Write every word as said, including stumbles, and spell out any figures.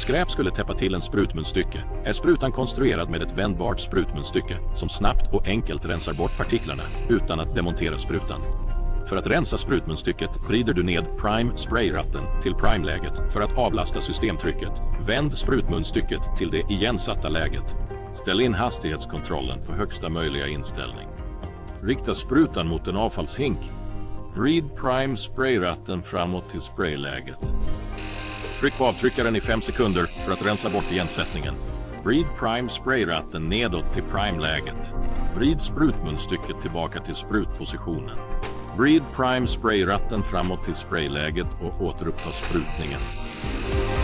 skräp skulle täppa till en sprutmunstycke är sprutan konstruerad med ett vändbart sprutmunstycke som snabbt och enkelt rensar bort partiklarna utan att demontera sprutan. För att rensa sprutmunstycket vrider du ned Prime Spray-ratten till Prime-läget för att avlasta systemtrycket. Vänd sprutmunstycket till det igensatta läget. Ställ in hastighetskontrollen på högsta möjliga inställning. Rikta sprutan mot en avfallshink. Vrid Prime Spray-ratten framåt till sprayläget. Tryck på avtryckaren i fem sekunder för att rensa bort igensättningen. Vrid Prime Spray-ratten nedåt till Prime-läget. Vrid sprutmunstycket tillbaka till sprutpositionen. Vrid Prime Spray-ratten framåt till sprayläget och återuppta sprutningen.